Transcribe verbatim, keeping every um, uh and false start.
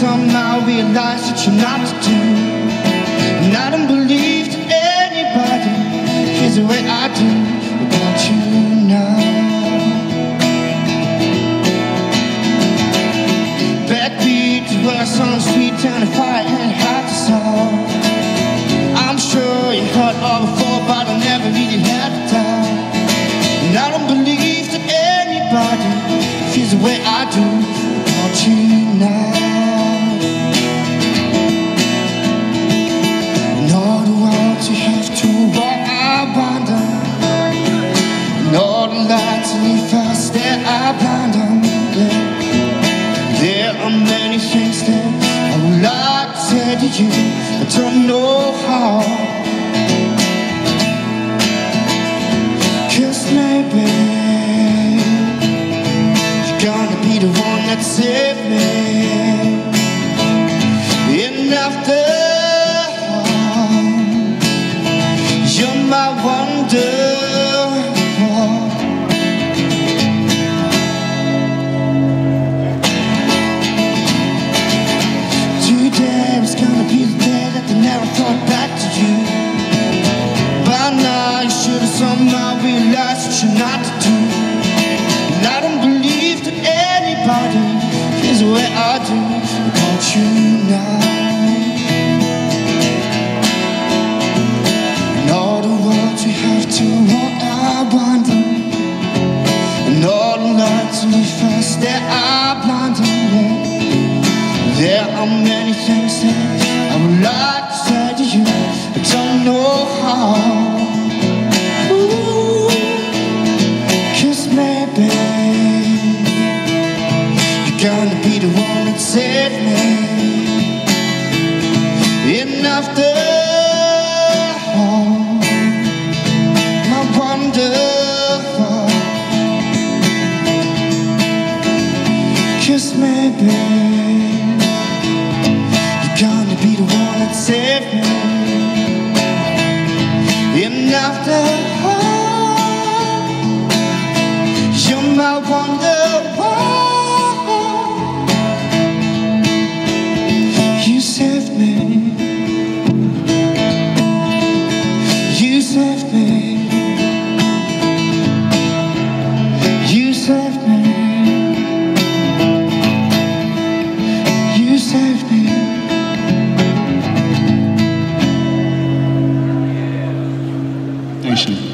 somehow realize that you're not to do. And I don't believe that anybody feels the way I do about you now. Backbeat was on the street, turn the fire and hard to solve. I'm sure you heard all before, but I never really had to tell. And I don't believe that anybody feels the way I do about you now. And all the roads you have to walk are wonder, and all the lights you leave us there are blind on. There are many things that I would like to say to you, I don't know how. Cause maybe you're gonna be the one that saved me. And after all, you're my wonder. It's gonna be the day that they never thought back to you. By now you should have somehow realized what you're not to do. And I don't believe that anybody feels the way I do about you now. And all the roads we have to walk are wonder, and all the lights we first there are blinding. There are many things that I would like to say to you, I don't know how. Ooh, cause maybe you're gonna be the one that saved me. And after all, my wonderful, cause maybe gonna be the one that saved me. And after all, you're my wonderful. You saved me. You saved me. You saved me. You saved me. Nation.